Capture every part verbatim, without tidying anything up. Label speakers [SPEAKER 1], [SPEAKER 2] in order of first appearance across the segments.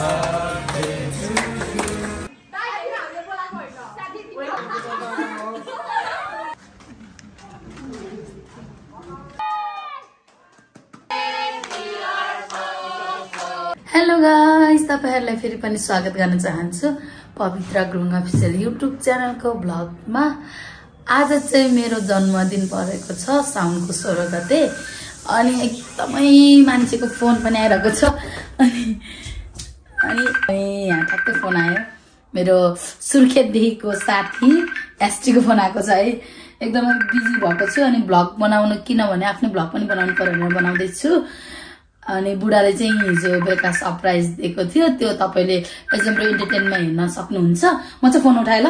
[SPEAKER 1] Hello guys, तपाईहरुलाई फेरि पनि स्वागत गर्न चाहन्छु पवित्र ग्रुङ अफिसियल युट्युब च्यानलको ब्लगमा। आज चाहिँ मेरो जन्मदिन परेको छ साउनको सोह्र गते अनि एकदमै मान्छेको फोन पनि आइरहेको छ अनि अनि यहाँ ठ्याक्कै फोन आयो। मेरो सुर्खेतदेखिको साथी एसटी को फोन आएको छ है। एकदमै बिजी भएको छु अनि ब्लग बनाउन, किनभने आफ्नो ब्लग पनि बनाउनु पर्यो भनेर बनाउँदै छु। अनि बुढाले चाहिँ हिजो बेलुका सरप्राइज दिएको थियो, त्यो तपाईले एजम्प्रो एन्टरटेनमेन्टमा हेर्न सक्नुहुन्छ। म चाहिँ फोन उठाएँ ल।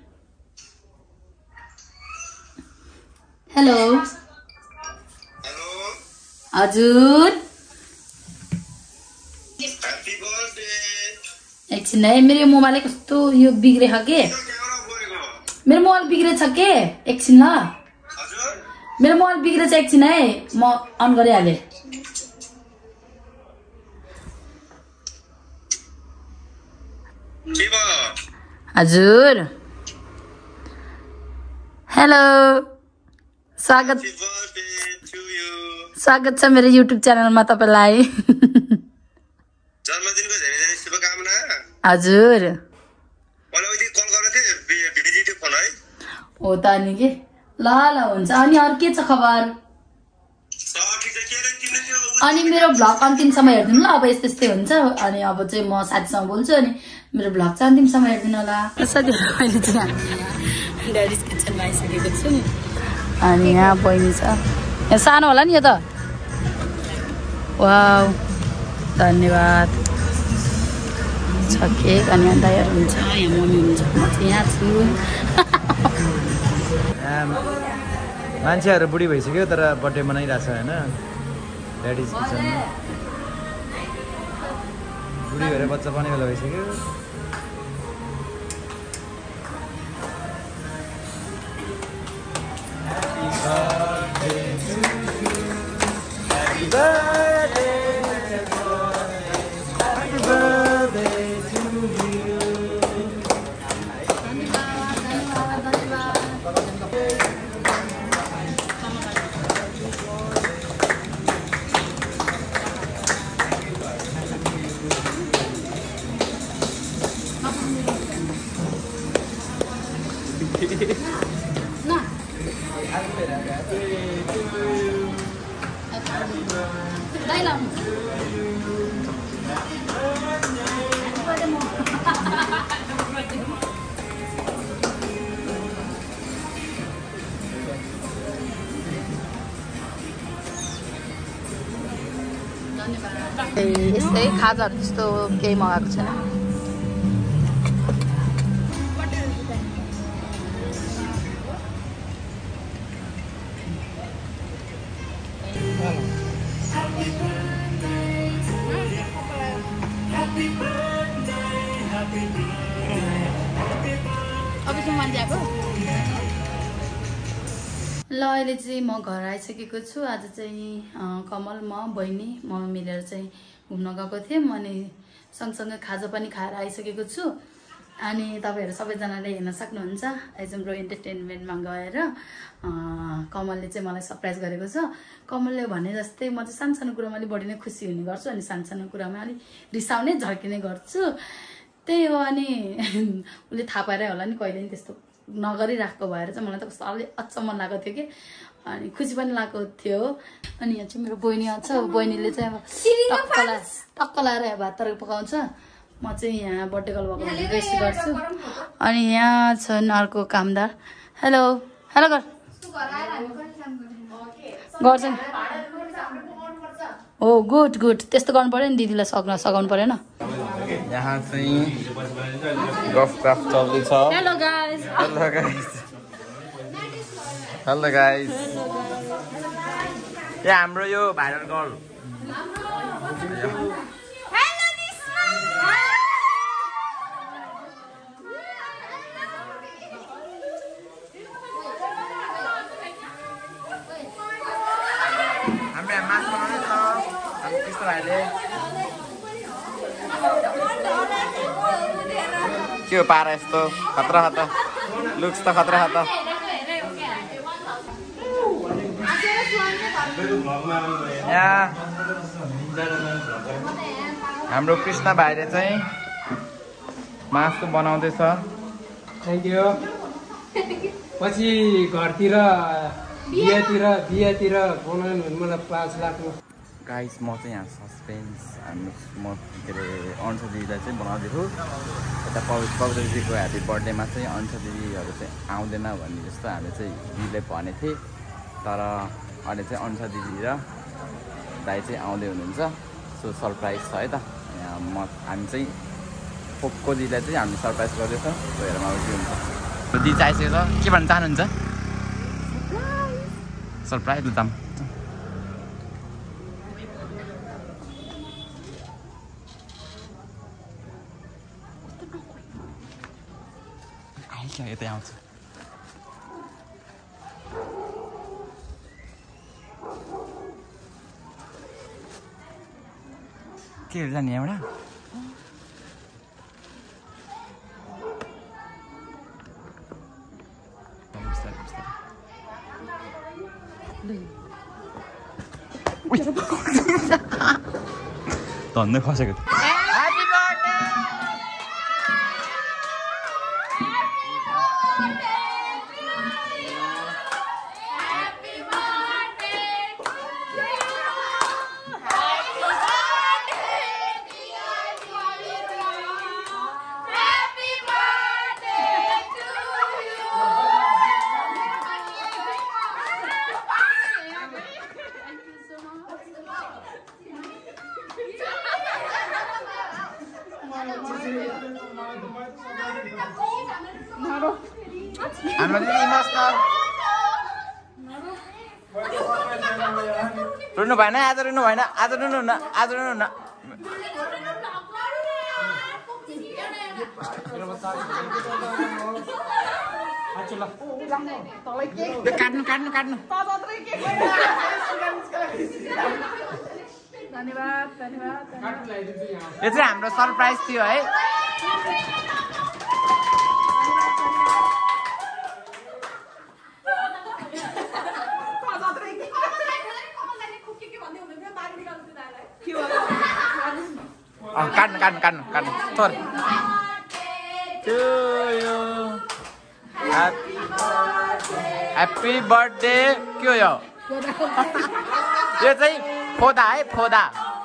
[SPEAKER 1] हेलो
[SPEAKER 2] हेलो
[SPEAKER 1] हजुर,
[SPEAKER 2] ह्यापी बर्थडे।
[SPEAKER 1] एकछिन है, मेरो मोबाइल कस्तो यो बिग्रेछ के, मेरो मोबाइल बिग्रेछ के, एकछिन ल।
[SPEAKER 2] हजुर
[SPEAKER 1] मेरो मोबाइल बिग्रेछ, एकछिन है, म अन गरिहालेँ।
[SPEAKER 2] के भयो?
[SPEAKER 1] हजुर हेलो, स्वागत
[SPEAKER 2] ह्यापी बर्थडे टु यु।
[SPEAKER 1] स्वागत छ मेरो युट्युब च्यानलमा तपाईलाई।
[SPEAKER 2] जन्मदिनको धेरै धेरै शुभकामना।
[SPEAKER 1] हजुर
[SPEAKER 2] मलाई उति कल गरेको थिएँ, बिजी थियो फोन है।
[SPEAKER 1] हो त नि के, ल ल हुन्छ। अनि अरू के छ खबर?
[SPEAKER 2] सब ठिक छ। के रे तिमीले त्यो
[SPEAKER 1] अनि मेरो भ्लग अन्तिमसम्म हेरिदिनु ल। अब यस्तै यस्तै हुन्छ। अनि अब चाहिँ म साथीसँग बोल्छु अनि मेरो भ्लग चाहिँ अन्तिमसम्म हेरिदिनु होला। साथीहरू अहिले चाहिँ ड्याडिज किचनमा आइसकेको छु अनि यहाँ बहिनी छ। यहाँ सानो होला नि यो त। वाउ, धन्यवाद। छ केक अनि यहाँ दाइहरू हुन्छ, यहाँ मम्मी हुन्छ, म चाहिँ यहाँ छु।
[SPEAKER 3] मान्छेहरू बुढी भइसक्यो तर बर्थडे मनाइरहेछ होइन। ड्याडिज किचनमा बुढी भएर बच्चा पाउने बेला भइसक्यो।
[SPEAKER 1] यस्तै खाजाहरू त्यस्तो केही मगाएको छैन। ल अहिले चाहिँ म घर आइसकेको छु। आज चाहिँ कमल, म, बहिनी, म मिलेर चाहिँ घुम्न गएको थियौँ अनि सँगसँगै खाजा पनि खाएर आइसकेको छु। अनि तपाईँहरू सबैजनाले हेर्न सक्नुहुन्छ एजम्प्रो एन्टरटेनमेन्टमा गएर कमलले चाहिँ मलाई सरप्राइज गरेको छ। कमलले भने जस्तै म चाहिँ सानो सानो कुरामा अलिक बढी नै खुसी हुने गर्छु अनि सानो सानो कुरामा अलिक रिसाउने झर्किने गर्छु। त्यही हो। अनि उसले थाहा पाएरै होला नि, कहिले नि त्यस्तो नगरिरहेको भएर चाहिँ मलाई त कस्तो अलि अचम्म लागेको थियो कि अनि खुसी पनि लागेको थियो। अनि यहाँ चाहिँ मेरो बहिनी छ। बहिनीले चाहिँ अब टक्क ला टक्क लाएर यहाँ भात तर्कारी पकाउँछ। म चाहिँ यहाँ बर्थडे कल भएको रेस्ट गर्छु। अनि यहाँ छन् अर्को कामदार। हेलो हेलो गर गर्छन्। हो गुड गुड, त्यस्तो गर्नु पर्यो नि, दिदीलाई सक्न सघाउनु परेन।
[SPEAKER 3] यहाँ चाहिँ गफ गफ चल्दैछ।
[SPEAKER 1] Hello guys.
[SPEAKER 3] Hello guys. Hello guys. ए हाम्रो यो भाइरल गर्ल। हाम्रो मास बनाउने छ। हामी त्यस्तो भाइले
[SPEAKER 4] के हो पारा यस्तो खतरा खतरा लुक्स त खतरा खतरा यहाँ हाम्रो कृष्ण भाइले चाहिँ मासु बनाउँदैछ
[SPEAKER 5] थ्याङ्क यू पछि घरतिर बिहातिर बिहातिर बनाउनु भने मलाई पाँच लाख
[SPEAKER 4] गाइस म चाहिँ यहाँ सस्पेन्स हामी म के अरे अन्सा दिदीलाई चाहिँ बनाउँदैछु यता पवित्र पवित्र दिदीको ह्याप्पी बर्थडेमा चाहिँ अन्सा दिदीहरू चाहिँ आउँदैन भन्ने जस्तो हामीले चाहिँ दिदीलाई भनेको थिएँ तर अहिले चाहिँ अन्सा दिदी र दाइ चाहिँ आउँदै हुनुहुन्छ सो सरप्राइज छ है त यहाँ म हामी चाहिँ पोको दिदीलाई चाहिँ हामी सरप्राइज गर्दैछौँ सो हेरमा के हुन्छ दिदी चाहिसकेको छ के भन्न चाहनुहुन्छ सरप्राइज ल दाम यतै आउँछ के जाने एउटा धन्दै खसेको हाम्रो दिदी इमोसनल रुनु भएन आज रुनु भएन आज रुनु न आज रुनु न काट्नु काट्नु काट्नु
[SPEAKER 1] धन्यवाद धन्यवाद
[SPEAKER 4] यो चाहिँ हाम्रो सरप्राइज थियो है काट्नु काट्नु काट्नु काट्नु थोर ह्याप्पी बर्थडे के हो यो चाहिँ फोदा है फोदा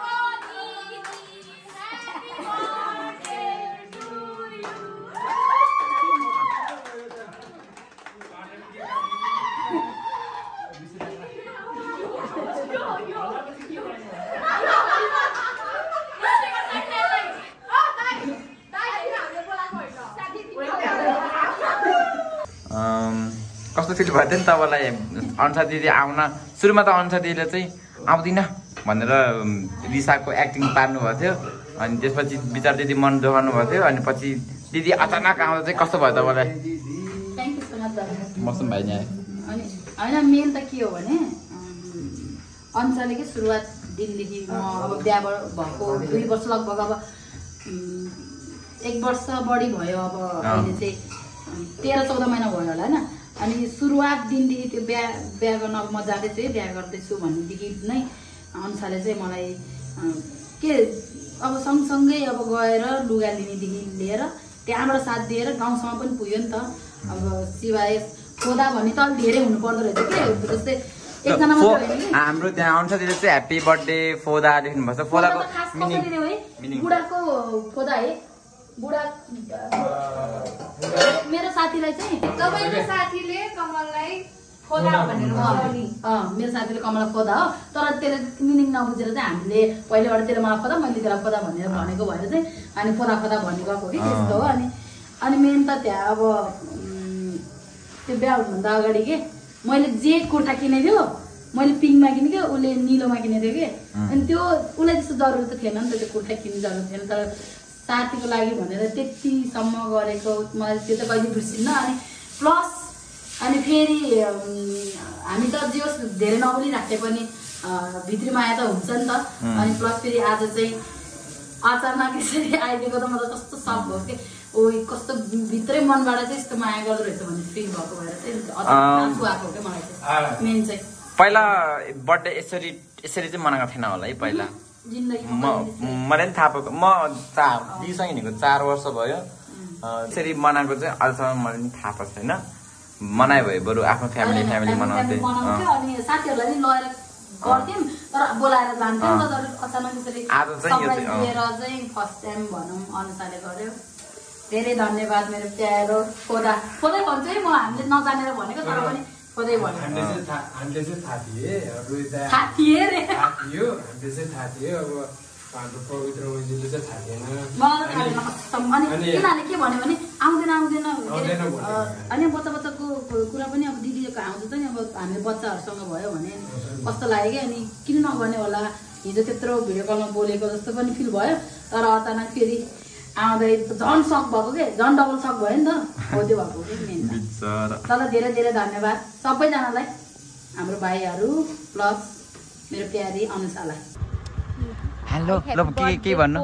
[SPEAKER 4] कस्तो फिल भयो नि तपाईँलाई अन्सा दिदी आउन सुरुमा त अन्सा दिदीले चाहिँ आउँदिनँ भनेर रिसाको एक्टिङ पार्नु भएको थियो अनि त्यसपछि विचार दिदी मन जोगाउनु भएको थियो अनि पछि दिदी अचानक आउँदा चाहिँ कस्तो भयो तपाईँलाई
[SPEAKER 1] थ्याङ्क यू सो मच
[SPEAKER 4] मौसम भाइ नि आयो
[SPEAKER 1] अनि होइन मेन त के हो भने अन्साले के सुरुवात दिनदेखि म अब बिहा भएको दुई वर्ष लगभग अब एक वर्ष बढी भयो अब अहिले चाहिँ तेह्र चौध महिना भयो होला होइन अनि सुरुवात दिनदेखि त्यो बिहा बिहा गर्न अब म जाँदैछु है बिहा गर्दैछु भनेदेखि नै अन्साले चाहिँ मलाई के अब सँगसँगै अब गएर लुगा लिनेदेखि लिएर त्यहाँबाट साथ दिएर गाउँसम्म पनि पुग्यो नि त अब सिवाय खोदा भन्ने त अलिक धेरै हुनु पर्दो रहेछ के जस्तै एकजना मात्र
[SPEAKER 4] हाम्रो त्यहाँ अन्सा दिदी चाहिँ ह्याप्पी बर्थडे फोदा लेख्नुभएको छ फोदाको
[SPEAKER 1] मिनिङ बुढाको फोदा है बुढा मेरो साथीलाई चाहिँ
[SPEAKER 6] तपाईको साथीले कमललाई खोदा भनेर भन्नु
[SPEAKER 1] मेरो साथीले कमललाई खोदा हो तर त्यसले मिनिङ नबुझेर चाहिँ हामीले पहिलेबाट त्यसले मलाई खोदा मैले त्यसलाई खोदा भनेर भनेको भएर चाहिँ अनि खोदा खोदा भन्ने गएको कि त्यस्तो हो अनि अनि मेन त त्यहाँ अब त्यो बिहा हुनुभन्दा अगाडि के मैले जे कुर्ता किनेको थियो मैले पिङ्कमा किनेको उसले निलोमा किनेको थियो कि अनि त्यो उसलाई त्यस्तो जरुरत त थिएन नि त त्यो कुर्ता किन्ने जरुरत थिएन तर साथीको लागि भनेर त्यतिसम्म गरेको मलाई त्यो त कहिले बिर्सिन्न अनि प्लस अनि फेरि हामी त जे होस् धेरै नबोलिराख्दै पनि भित्री माया त हुन्छ नि त अनि प्लस फेरि आज चाहिँ अचानक यसरी आइदिएको त म त कस्तो सक भयो कि ओ कस्तो भित्रै मनबाट चाहिँ यस्तो माया गर्दो रहेछ भन्ने फिल भएको भएर चाहिँ आँसु आएको हो क्या मलाई चाहिँ मेन चाहिँ
[SPEAKER 4] पहिला बर्थडे यसरी यसरी चाहिँ मनाएको थिएन होला है पहिला म मलाई पनि थाहा पाएको म चार दिदीसँग हिँडेको चार वर्ष भयो यसरी मनाएको चाहिँ अहिलेसम्म मलाई पनि थाहा पाएको छैन मनायो भयो बरु आफ्नो फ्यामिली फ्यामिली मनाउँथे
[SPEAKER 1] अनि साथीहरूलाई पनि लगेर गर्थ्यौँ तर बोलाएर जान्थ्यौँ तर अचानक यसरी सरप्राइज दिएर चाहिँ फर्स्ट टाइम भनौँ अनुसारले गर्यो धेरै धन्यवाद मेरो प्यारो खोदा खोदै भन्छ है म हामीले नजानेर भनेको तर पनि खोदै भन्यो
[SPEAKER 5] हामीले चाहिँ थाहा थिए
[SPEAKER 1] थाहा थिए रे
[SPEAKER 5] थाहा थियो हामीले चाहिँ थाहा थियो अब हाम्रो पवित्र ओइजीले चाहिँ थाहा थिएन
[SPEAKER 1] मलाई थाहा थिएन अनि किनभने के भन्यो भने आउँदैन आउँदैन अनि बच्चा बच्चाको कुरा पनि अब दिदीको आउँछ नि अब हामीले बच्चाहरूसँग भयो भने कस्तो लाग्यो कि अनि किन नगर्ने होला हिजो त्यत्रो भिडियो कलमा बोलेको जस्तो पनि फिल भयो तर अचानक फेरि आउँदै झन् सक भएको के झन् डबल सक भयो नि त हो त्यो भएको कि मेन तर धेरै धेरै धन्यवाद सबैजनालाई हाम्रो भाइहरू प्लस मेरो प्यारी अनुसालाई
[SPEAKER 4] हेलो ल के के भन्नु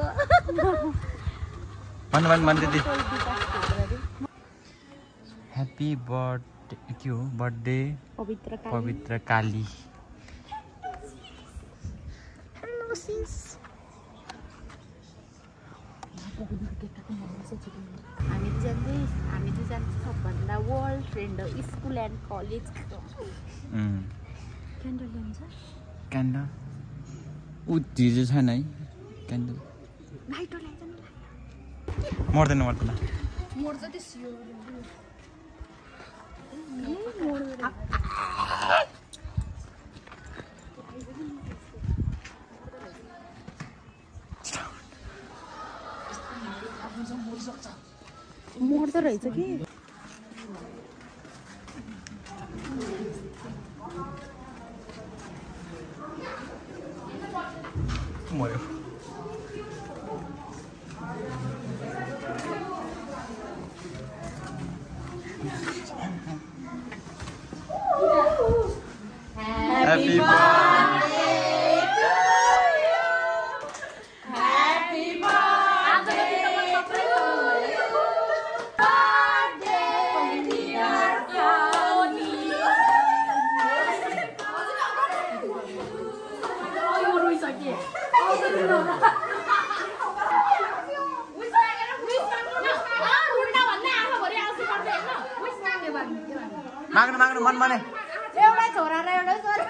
[SPEAKER 4] भन्नु भन्नु भन्नु दिदी ह्याप्पी बर्थडे के हो बर्थडे
[SPEAKER 7] पवित्र
[SPEAKER 4] पवित्र काली
[SPEAKER 7] हेलो सिस हामी दुईजना हामी दुईजना सबभन्दा वर्ल्ड फ्रेन्ड हो स्कुल एन्ड कलेजको क्यान्डल ल्याउँछ
[SPEAKER 4] क्यान्डल ऊ धिजो छैन है क्यान्डल
[SPEAKER 7] लाइटर ल्याउँछ नि
[SPEAKER 4] मर्दैन मर्दैन
[SPEAKER 7] मर्छ त्यो सियो मर्दो रहेछ कि
[SPEAKER 4] मर्यो Happy birthday to you.
[SPEAKER 7] Happy birthday to you. Birthday dear Tony.
[SPEAKER 1] यो रोइसके
[SPEAKER 4] माग्नु माग्नु मन माने
[SPEAKER 7] एउटा छोरा र एउटा छोरा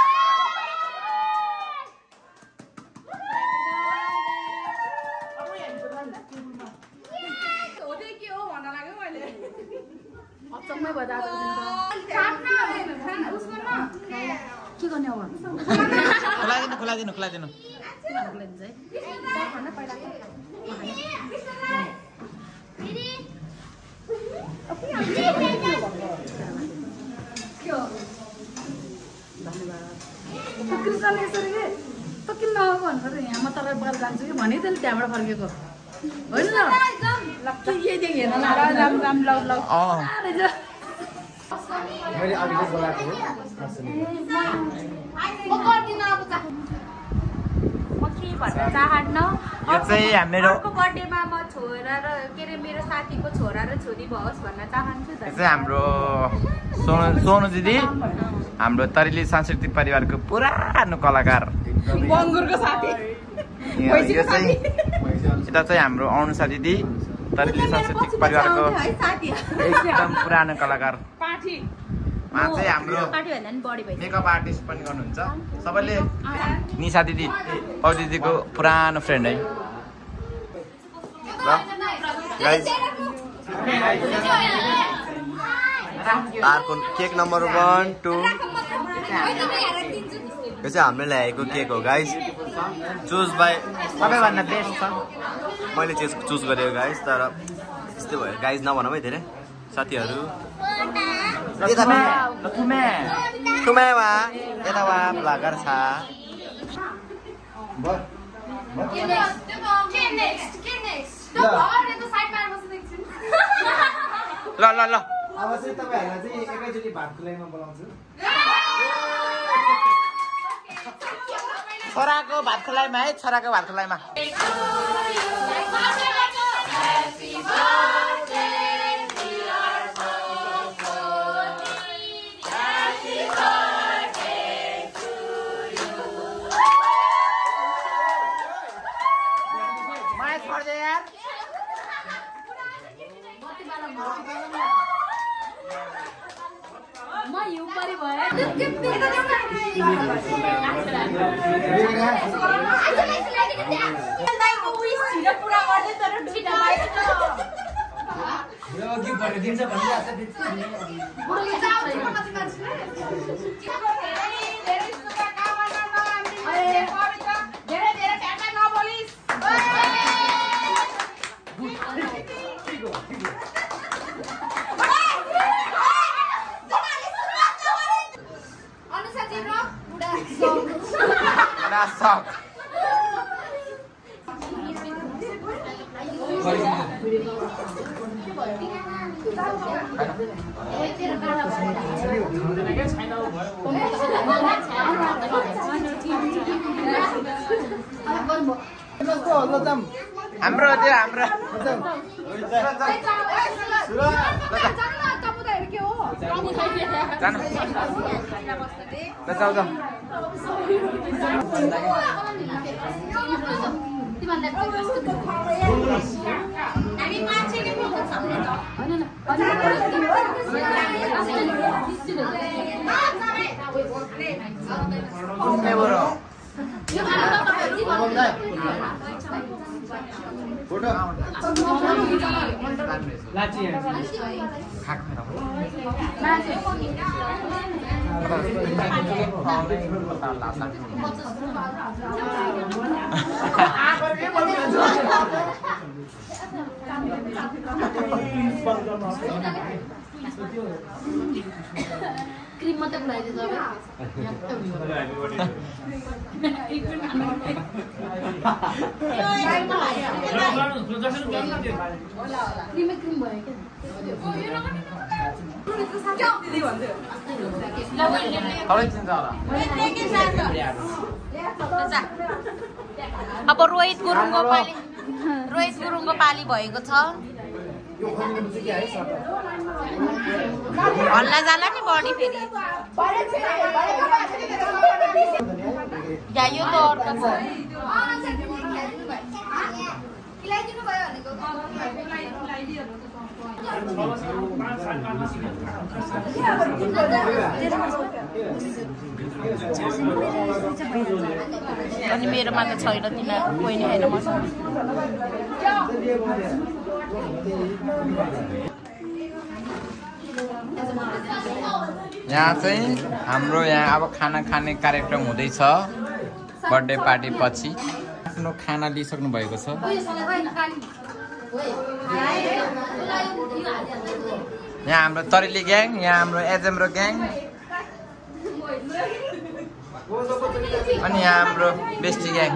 [SPEAKER 1] अचम्मै भयो दादा के गर्ने अब
[SPEAKER 4] खुलाइदिनु खुलाइदिनु खुलाइदिनु
[SPEAKER 1] कृष्णले यसरी के त किन नआएको भन्नु यहाँ म तपाईँ बगाएर जान्छु कि भने त्यसले त्यहाँबाट फर्केको होइन न यही हेर्न राम राम लौ लौ
[SPEAKER 5] मैले अघि बोलाएको
[SPEAKER 7] म के भन्न चाहन्न
[SPEAKER 4] यो चाहिँ हाम्रो
[SPEAKER 7] अर्को बर्थडेमा म छोरा र के अरे मेरो साथीको छोरा र छोरी भओस् भन्न चाहन्छु
[SPEAKER 4] यो चाहिँ हाम्रो सोनु सोनु दिदी हाम्रो तरेली सांस्कृतिक परिवारको पुरानो कलाकार
[SPEAKER 7] बङ्गुरको साथी
[SPEAKER 4] यो चाहिँ यता चाहिँ हाम्रो अनुसा दिदी तरेली सांस्कृतिक परिवारको एकदम पुरानो कलाकार उहाँ चाहिँ हाम्रो मेकअप आर्टिस्ट पनि गर्नुहुन्छ सबैले निशा दिदी पौ दिदीको पुरानो फ्रेन्ड है
[SPEAKER 8] अर्को केक नम्बर वान टू यो चाहिँ हामीले ल्याएको केक हो गाइस चुज बाई
[SPEAKER 4] सबैभन्दा बेस्ट छ
[SPEAKER 8] मैले चुज चुज गरेको गाइस तर यस्तै भयो गाइस नभनौँ है धेरै साथीहरू ठुमेवा यता वा भ्लगर छ
[SPEAKER 4] ल ल ल
[SPEAKER 5] अब चाहिँ तपाईँहरूलाई चाहिँ एकैचोटि भात खुलाइमा बोलाउँछु
[SPEAKER 4] छोराको भात खुलाइमा है छोराको भात खुलाइमा
[SPEAKER 1] म हिउँ परि भयो
[SPEAKER 6] पुरा गर्दै तर छिटो
[SPEAKER 5] दिन्छ
[SPEAKER 6] धेरै धेरै ठ्याक्कै नबोलिस् अनुसा तिम्रो बुढा
[SPEAKER 4] बुढा सक हाम्रो त्यो हाम्रो
[SPEAKER 1] क्रिम मात्रै खुवाइदियो क्रिमै क्रिम भयो
[SPEAKER 7] अब रोहित गुरुङको पाली रोहित गुरुङको पाली भएको छ हल्ला जाला नि बढी फेरि या यो त अर्को छ अनि मेरोमा त छैन तिनीहरू कोही नै होइन मसँग
[SPEAKER 4] यहाँ चाहिँ हाम्रो यहाँ अब खाना खाने कार्यक्रम हुँदैछ बर्थडे पार्टी पछि आफ्नो खाना लिइसक्नु भएको छ यहाँ हाम्रो तरेली ग्याङ यहाँ हाम्रो एजेम्रो ग्याङ अनि यहाँ हाम्रो बेस्टी ग्याङ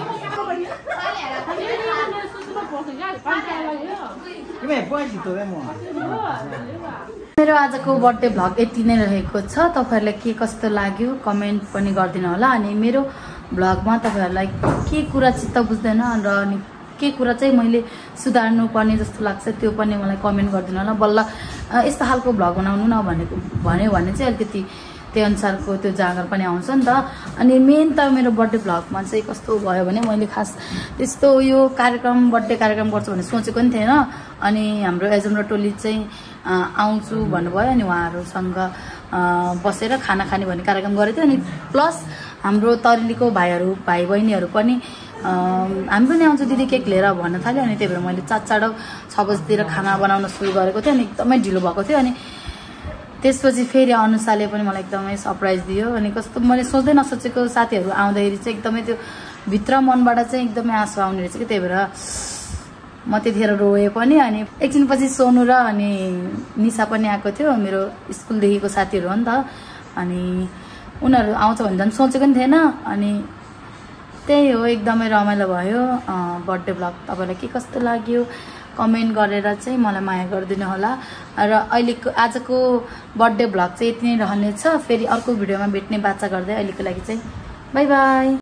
[SPEAKER 1] मेरो आजको बर्थडे भ्लग यति नै रहेको छ। तपाईहरुलाई के कस्तो लाग्यो कमेन्ट पनि गरिदिनु होला अनि मेरो भ्लगमा तपाईहरुलाई के कुरा चित्त बुझ्दैन र अनि के कुरा चाहिँ मैले सुधार्नु पर्ने जस्तो लाग्छ त्यो पनि मलाई कमेन्ट गरिदिनु होला। बल्ल यस्तो खालको भ्लग बनाउनु न भनेको भन्यो भने चाहिँ अलिकति त्यो अनुसारको त्यो जाँगर पनि आउँछ नि त। अनि मेन त मेरो बर्थडे भ्लगमा चाहिँ कस्तो भयो भने मैले खास त्यस्तो यो कार्यक्रम बर्थडे कार्यक्रम गर्छु भन्ने सोचेको पनि थिएन। अनि हाम्रो एजम र टोली चाहिँ आउँछु भन्नुभयो अनि उहाँहरूसँग बसेर खाना खाने भन्ने कार्यक्रम गरेको थियो। अनि प्लस हाम्रो तरेलीको भाइहरू भाइ बहिनीहरू पनि हामी पनि आउँछु दिदी केक लिएर भन्न थाल्यो। अनि त्यही भएर मैले चार चाँडो छ बजीतिर खाना बनाउन सुरु गरेको थिएँ अनि एकदमै ढिलो भएको थियो। अनि त्यसपछि फेरि अनुसाले पनि मलाई एकदमै सरप्राइज दियो। अनि कस्तो मैले सोच्दै नसोचेको साथीहरू आउँदाखेरि चाहिँ एकदमै त्यो भित्र मनबाट चाहिँ एकदमै आँसु आउने रहेछ कि त्यही भएर म त्यतिखेर रोएँ पनि। अनि एकछिनपछि सोनु र अनि निशा पनि आएको थियो मेरो स्कुलदेखिको साथीहरू हो नि त। अनि उनीहरू आउँछ भने झन् सोचेको पनि थिएन। अनि त्यही हो एकदमै रमाइलो भयो बर्थडे भ्लग। तपाईँलाई के कस्तो लाग्यो कमेन्ट गरेर चाहिँ मलाई माया गरिदिनु होला। र अहिलेको आजको बर्थडे भ्लग चाहिँ यति नै रहनेछ। फेरि अर्को भिडियोमा भेट्ने बाचा गर्दै अहिलेको लागि चाहिँ बाई बाई।